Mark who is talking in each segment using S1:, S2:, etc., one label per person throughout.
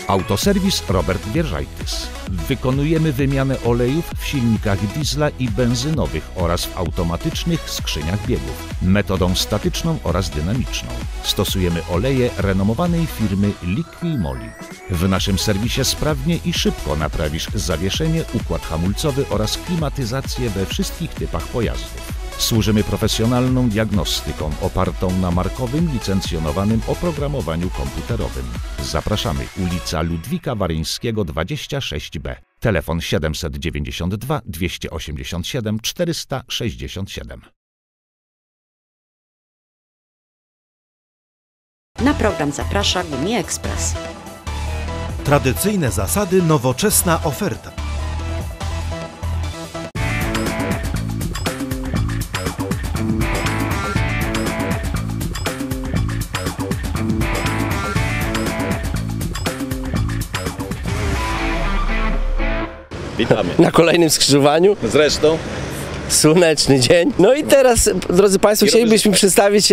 S1: Autoserwis Robert Wierzajtys. Wykonujemy wymianę olejów w silnikach diesla i benzynowych oraz w automatycznych skrzyniach biegów, metodą statyczną oraz dynamiczną. Stosujemy oleje renomowanej firmy Liqui-Moly. W naszym serwisie sprawnie i szybko naprawisz zawieszenie, układ hamulcowy oraz klimatyzację we wszystkich typach pojazdów. Służymy profesjonalną diagnostyką opartą na markowym, licencjonowanym oprogramowaniu komputerowym. Zapraszamy, ulica Ludwika Waryńskiego 26B. Telefon 792 287 467.
S2: Na program zaprasza Gumi Express.
S3: Tradycyjne zasady, nowoczesna oferta.
S4: Witamy.
S5: Na kolejnym skrzyżowaniu.
S4: Zresztą.
S5: Słoneczny dzień. No i teraz, drodzy Państwo, chcielibyśmy przedstawić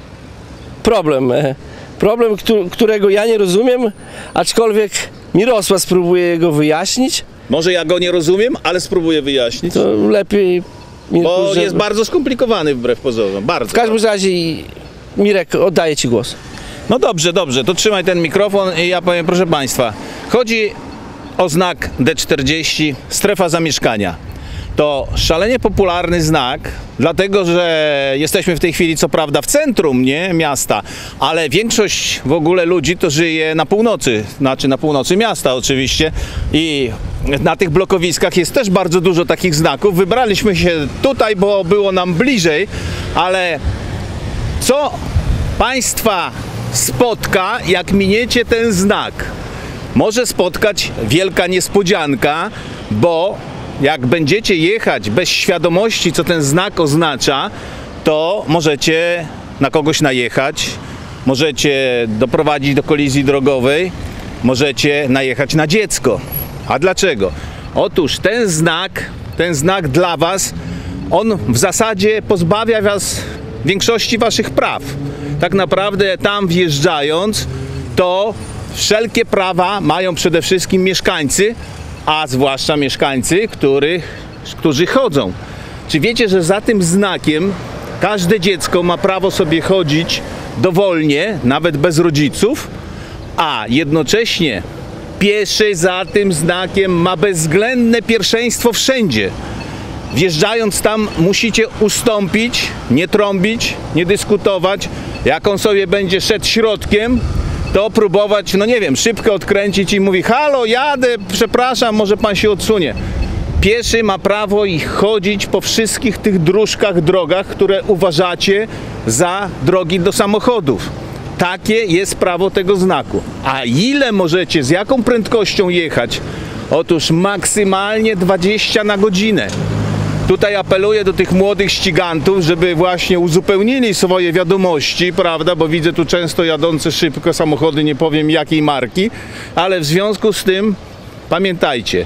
S5: problem. Problem, którego ja nie rozumiem, aczkolwiek Mirosław spróbuje go wyjaśnić.
S4: Może ja go nie rozumiem, ale spróbuję wyjaśnić.
S5: To lepiej...
S4: Bo jest bardzo skomplikowany wbrew pozorom. Bardzo.
S5: W każdym razie, Mirek, oddaję Ci głos.
S4: No dobrze, to trzymaj ten mikrofon i ja powiem, proszę Państwa. Chodzi o znak D40, strefa zamieszkania. To szalenie popularny znak, dlatego że jesteśmy w tej chwili co prawda w centrum, nie, miasta, ale większość w ogóle ludzi to żyje na północy, znaczy na północy miasta oczywiście, i na tych blokowiskach jest też bardzo dużo takich znaków. Wybraliśmy się tutaj, bo było nam bliżej, ale co Państwa spotka, jak miniecie ten znak? Może spotkać wielka niespodzianka, bo jak będziecie jechać bez świadomości, co ten znak oznacza, to możecie na kogoś najechać, możecie doprowadzić do kolizji drogowej, możecie najechać na dziecko. A dlaczego? Otóż ten znak dla Was, on w zasadzie pozbawia Was większości Waszych praw. Tak naprawdę tam wjeżdżając, to wszelkie prawa mają przede wszystkim mieszkańcy, a zwłaszcza mieszkańcy, którzy chodzą. Czy wiecie, że za tym znakiem każde dziecko ma prawo sobie chodzić dowolnie, nawet bez rodziców, a jednocześnie pieszy za tym znakiem ma bezwzględne pierwszeństwo wszędzie. Wjeżdżając tam musicie ustąpić, nie trąbić, nie dyskutować. Jak on sobie będzie szedł środkiem, to próbować, no nie wiem, szybko odkręcić i mówi: halo, jadę, przepraszam, może pan się odsunie. Pieszy ma prawo i chodzić po wszystkich tych dróżkach, drogach, które uważacie za drogi do samochodów. Takie jest prawo tego znaku. A ile możecie, z jaką prędkością jechać? Otóż maksymalnie 20 na godzinę. Tutaj apeluję do tych młodych ścigantów, żeby właśnie uzupełnili swoje wiadomości, prawda, bo widzę tu często jadące szybko samochody, nie powiem jakiej marki, ale w związku z tym pamiętajcie,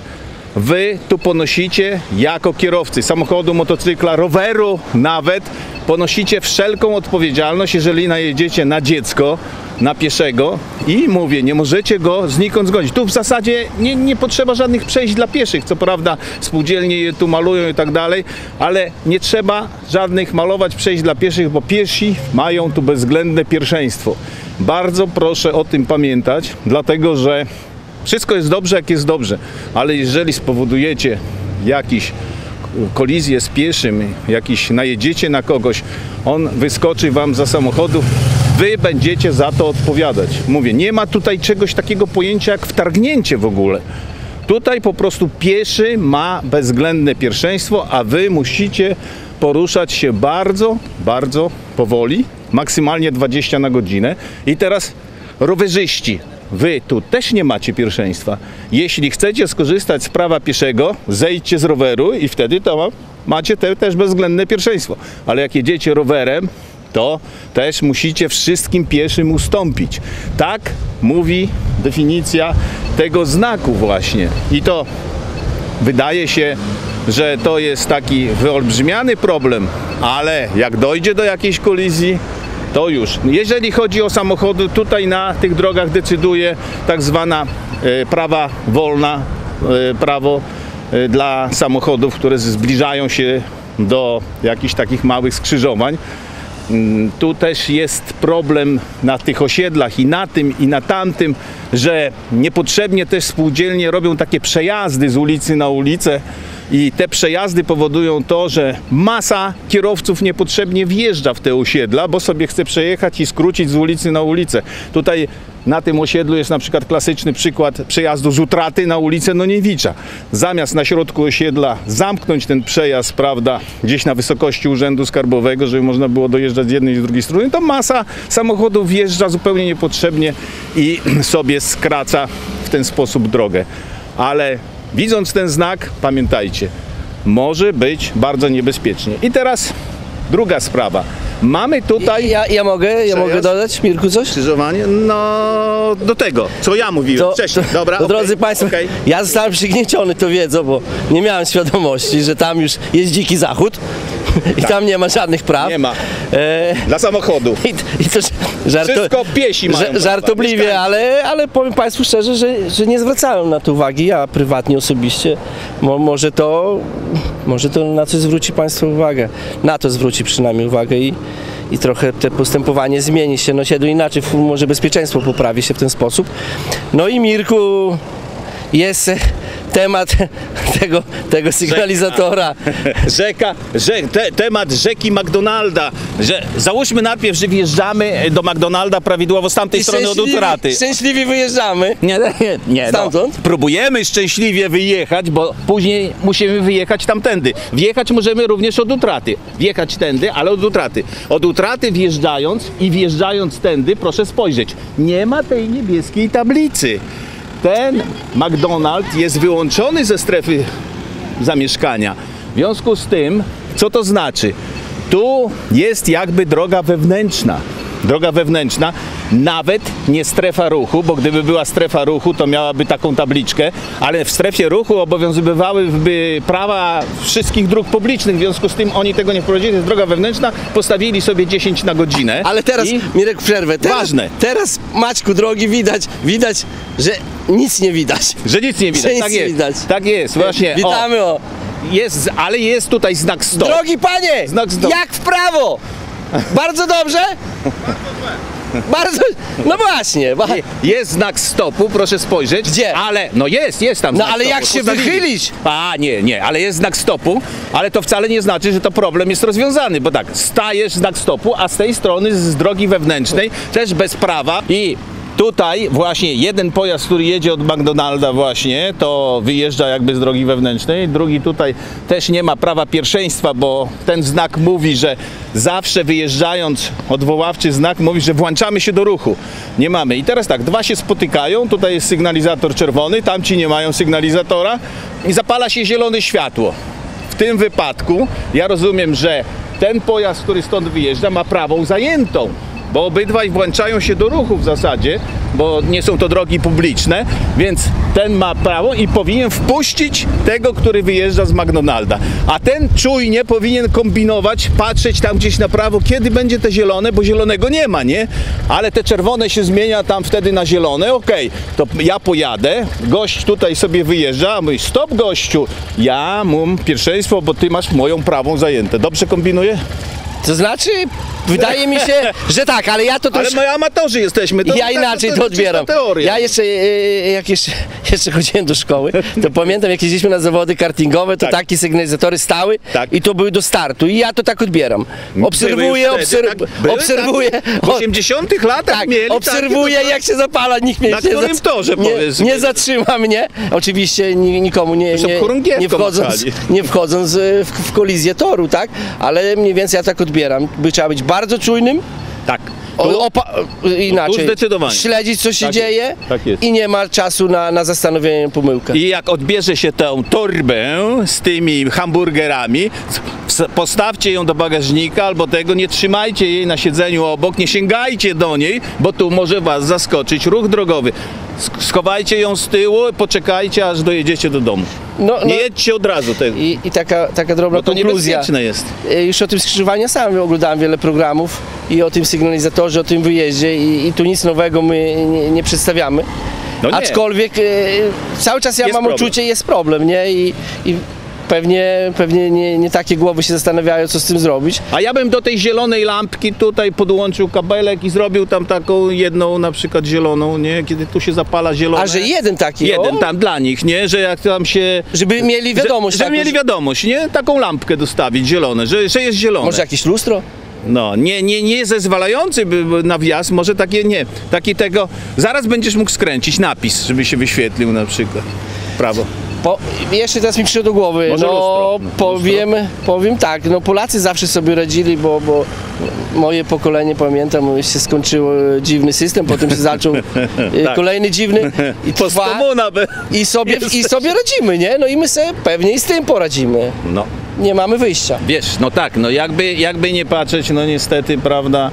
S4: Wy tu ponosicie jako kierowcy samochodu, motocykla, roweru nawet, ponosicie wszelką odpowiedzialność, jeżeli najedziecie na dziecko, na pieszego i mówię, nie możecie go znikąd zgodzić. Tu w zasadzie nie potrzeba żadnych przejść dla pieszych, co prawda spółdzielnie je tu malują i tak dalej, ale nie trzeba żadnych malować przejść dla pieszych, bo piesi mają tu bezwzględne pierwszeństwo. Bardzo proszę o tym pamiętać, dlatego że wszystko jest dobrze, jak jest dobrze, ale jeżeli spowodujecie jakiś kolizję z pieszym, najedziecie na kogoś, on wyskoczy wam za samochodu, wy będziecie za to odpowiadać. Mówię, nie ma tutaj czegoś takiego pojęcia jak wtargnięcie w ogóle. Tutaj po prostu pieszy ma bezwzględne pierwszeństwo, a wy musicie poruszać się bardzo, bardzo powoli, maksymalnie 20 na godzinę. I teraz rowerzyści, wy tu też nie macie pierwszeństwa. Jeśli chcecie skorzystać z prawa pieszego, zejdźcie z roweru i wtedy to macie też bezwzględne pierwszeństwo. Ale jak jedziecie rowerem, to też musicie wszystkim pieszym ustąpić. Tak mówi definicja tego znaku właśnie. I to wydaje się, że to jest taki wyolbrzymiany problem, ale jak dojdzie do jakiejś kolizji, to już. Jeżeli chodzi o samochody, tutaj na tych drogach decyduje tak zwana prawa wolna, prawo dla samochodów, które zbliżają się do jakichś takich małych skrzyżowań. Tu też jest problem na tych osiedlach i na tym, i na tamtym, że niepotrzebnie też spółdzielnie robią takie przejazdy z ulicy na ulicę i te przejazdy powodują to, że masa kierowców niepotrzebnie wjeżdża w te osiedla, bo sobie chce przejechać i skrócić z ulicy na ulicę. Tutaj na tym osiedlu jest na przykład klasyczny przykład przejazdu z Utraty na ulicę Noniewicza. Zamiast na środku osiedla zamknąć ten przejazd, prawda, gdzieś na wysokości Urzędu Skarbowego, żeby można było dojeżdżać z jednej i z drugiej strony, to masa samochodów wjeżdża zupełnie niepotrzebnie i sobie skraca w ten sposób drogę. Ale widząc ten znak, pamiętajcie, może być bardzo niebezpiecznie. I teraz druga sprawa. Mamy tutaj
S5: Ja mogę dodać, Mirku, coś?
S4: skrzyżowanie, no do tego, co ja mówiłem wcześniej. Dobra, okej,
S5: drodzy Państwo,
S4: okej.
S5: ja zostałem przygnieciony, to wiedzą, bo nie miałem świadomości, że tam już jest dziki zachód i tam nie ma żadnych praw.
S4: Nie ma. Dla samochodu.
S5: I to
S4: Wszystko piesi mają prawa,
S5: żartobliwie,
S4: mieszkańcy.
S5: ale powiem Państwu szczerze, że nie zwracałem na to uwagi. Ja prywatnie, osobiście, może to na coś zwróci Państwo uwagę. Na to zwróci przynajmniej uwagę i trochę te postępowanie zmieni się, inaczej, może bezpieczeństwo poprawi się w ten sposób. No i Mirku, jest temat tego sygnalizatora.
S4: Temat rzeki McDonalda. Załóżmy najpierw, że wjeżdżamy do McDonalda prawidłowo z tamtej strony od Utraty.
S5: Szczęśliwie wyjeżdżamy.
S4: Nie,
S5: Stamtąd?
S4: Próbujemy szczęśliwie wyjechać, bo później musimy wyjechać tamtędy. Wjechać możemy również od Utraty. Wjechać tędy, ale od Utraty. Od Utraty wjeżdżając tędy, proszę spojrzeć, nie ma tej niebieskiej tablicy. Ten McDonald's jest wyłączony ze strefy zamieszkania. W związku z tym, co to znaczy? Tu jest jakby droga wewnętrzna. Droga wewnętrzna, nawet nie strefa ruchu, bo gdyby była strefa ruchu, to miałaby taką tabliczkę, ale w strefie ruchu obowiązywałyby prawa wszystkich dróg publicznych, w związku z tym oni tego nie wprowadzili, to jest droga wewnętrzna, postawili sobie 10 na godzinę.
S5: Ale teraz, Mirek, przerwę.
S4: Ważne.
S5: Teraz, Maćku drogi, widać, że nic nie widać.
S4: Że nic nie widać,
S5: Że nic
S4: tak
S5: nie
S4: jest.
S5: widać.
S4: Tak jest, właśnie.
S5: Witamy,
S4: Ale jest tutaj znak stop.
S5: Drogi panie,
S4: Znak stop.
S5: jak w prawo? Bardzo dobrze? Bardzo, no właśnie.
S4: Jest znak stopu, proszę spojrzeć.
S5: Gdzie?
S4: Ale, jest tam
S5: No
S4: znak
S5: ale
S4: stopu.
S5: jak się
S4: Postawili.
S5: wychylić?
S4: Nie, ale jest znak stopu, ale to wcale nie znaczy, że to problem jest rozwiązany, bo tak, stajesz znak stopu, a z tej strony, z drogi wewnętrznej, też bez prawa i tutaj właśnie jeden pojazd, który jedzie od McDonalda właśnie, to wyjeżdża jakby z drogi wewnętrznej, drugi tutaj też nie ma prawa pierwszeństwa, bo ten znak mówi, że zawsze wyjeżdżając, odwoławczy znak mówi, że włączamy się do ruchu. Nie mamy. I teraz tak, dwa się spotykają, tutaj jest sygnalizator czerwony, tamci nie mają sygnalizatora i zapala się zielone światło. W tym wypadku ja rozumiem, że ten pojazd, który stąd wyjeżdża, ma prawą zajętą. Bo obydwaj włączają się do ruchu w zasadzie, bo nie są to drogi publiczne, więc ten ma prawo i powinien wpuścić tego, który wyjeżdża z McDonalda. A ten czujnie powinien kombinować, patrzeć tam gdzieś na prawo, kiedy będzie te zielone, bo zielonego nie ma, nie? Ale te czerwone się zmienia tam wtedy na zielone, okej, to ja pojadę, gość tutaj sobie wyjeżdża, a mówi, stop gościu, ja mam pierwszeństwo, bo ty masz moją prawą zajętę. Dobrze kombinuję?
S5: To znaczy, wydaje mi się, że tak, ale ja to
S4: Ale my amatorzy jesteśmy. To
S5: ja
S4: tak,
S5: inaczej to odbieram.
S4: Teoria.
S5: Ja jak jeszcze chodziłem do szkoły, to pamiętam, jak jeździliśmy na zawody kartingowe, to
S4: Tak.
S5: takie sygnalizatory stały
S4: Tak.
S5: i to były do startu. I ja to tak odbieram. Obserwuję, obserwuję.
S4: W 80 latach
S5: Tak,
S4: mieli
S5: obserwuję,
S4: takie,
S5: jak się zapala, nikt mnie
S4: Na którym torze, powiedz mi?
S5: nie zatrzyma mnie. Oczywiście nikomu nie wchodząc w kolizję toru, tak? Ale mniej więcej ja tak odbieram. Trzeba być bardzo czujnym.
S4: Tak.
S5: Inaczej,
S4: zdecydowanie.
S5: śledzić, co się
S4: Tak
S5: dzieje
S4: jest, tak jest.
S5: i nie ma czasu na zastanowienie, pomyłkę.
S4: I jak odbierze się tę torbę z tymi hamburgerami, postawcie ją do bagażnika albo tego, nie trzymajcie jej na siedzeniu obok, nie sięgajcie do niej, bo tu może was zaskoczyć ruch drogowy. Schowajcie ją z tyłu, poczekajcie, aż dojedziecie do domu. Nie jedźcie od razu tego.
S5: I taka drobna
S4: Bo to
S5: konkluzja.
S4: niebezpieczne jest.
S5: Już o tym skrzyżowaniu sam oglądałem wiele programów i o tym sygnalizatorze, o tym wyjeździe i tu nic nowego my nie przedstawiamy.
S4: No nie.
S5: Aczkolwiek cały czas ja
S4: Jest
S5: mam
S4: problem.
S5: uczucie, jest problem, nie? I pewnie nie takie głowy się zastanawiają, co z tym zrobić.
S4: A ja bym do tej zielonej lampki tutaj podłączył kabelek i zrobił tam taką jedną na przykład zieloną, nie? Kiedy tu się zapala zielone.
S5: A że jeden taki,
S4: Jeden
S5: o,
S4: tam dla nich, nie? Że jak tam się...
S5: żeby mieli wiadomość.
S4: Żeby
S5: taką,
S4: mieli wiadomość, nie? Taką lampkę dostawić, zielone, że jest zielone.
S5: Może jakieś lustro?
S4: No, nie zezwalający na wjazd, może takie nie. Taki tego... Zaraz będziesz mógł skręcić napis, żeby się wyświetlił na przykład. Prawo.
S5: Jeszcze teraz mi przyszło do głowy,
S4: Może lustro.
S5: powiem tak, no Polacy zawsze sobie radzili, bo moje pokolenie, pamiętam, się skończyło dziwny system, potem się zaczął
S4: Tak.
S5: kolejny dziwny i
S4: Postkomuna by...
S5: i sobie radzimy, nie? No i my sobie pewnie i z tym poradzimy.
S4: No.
S5: Nie mamy wyjścia.
S4: Wiesz, no tak, no jakby nie patrzeć, no niestety, prawda,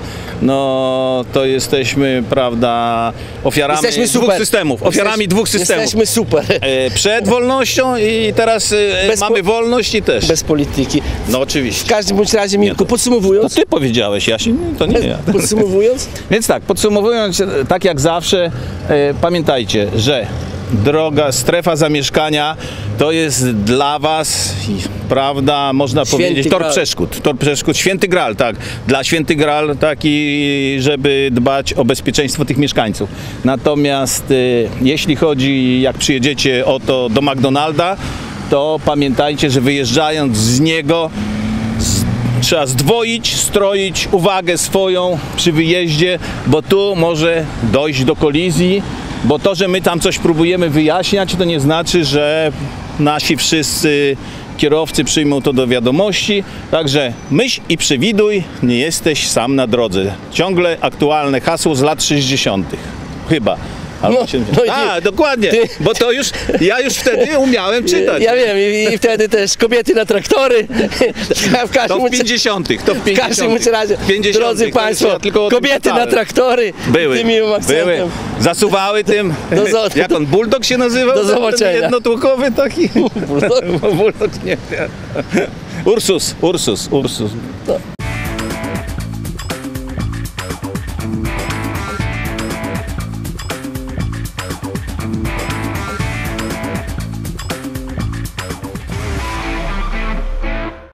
S4: no to jesteśmy, prawda, ofiarami
S5: Jesteśmy
S4: dwóch
S5: super.
S4: systemów, ofiarami dwóch systemów.
S5: Jesteśmy super.
S4: Przed wolnością i teraz mamy wolność i też.
S5: Bez polityki.
S4: No oczywiście.
S5: W każdym bądź razie, Mirku,
S4: To
S5: podsumowując,
S4: ty powiedziałeś, Jasiu, to nie ja.
S5: podsumowując,
S4: Więc tak, podsumowując, tak jak zawsze, pamiętajcie, że droga, strefa zamieszkania to jest dla was, prawda, można
S5: Święty
S4: powiedzieć,
S5: Graal.
S4: tor przeszkód, święty Graal, tak, dla święty Graal taki, żeby dbać o bezpieczeństwo tych mieszkańców. Natomiast jeśli chodzi, jak przyjedziecie oto do McDonalda, to pamiętajcie, że wyjeżdżając z niego trzeba zdwoić, stroić uwagę swoją przy wyjeździe, bo tu może dojść do kolizji, bo to, że my tam coś próbujemy wyjaśniać, to nie znaczy, że nasi wszyscy kierowcy przyjmą to do wiadomości. Także myśl i przewiduj, nie jesteś sam na drodze. Ciągle aktualne hasło z lat 60. Chyba. Albo
S5: No,
S4: 70.
S5: no i
S4: A, dokładnie, bo to już, ja już wtedy umiałem czytać.
S5: ja wiem, i wtedy też kobiety na traktory. W każdym
S4: To w 50. To w 50.
S5: W każdym razie,
S4: 50.
S5: drodzy
S4: To
S5: Państwo,
S4: ja tylko o tym
S5: kobiety na
S4: czytałem.
S5: traktory,
S4: Były,
S5: tym miłym akcentem.
S4: były. Zasuwały tym, jak on, bulldog się nazywał?
S5: Do
S4: Ten
S5: zobaczenia.
S4: jednotłokowy taki?
S5: Bulldog?
S4: Bulldog, nie. Ursus.
S5: No.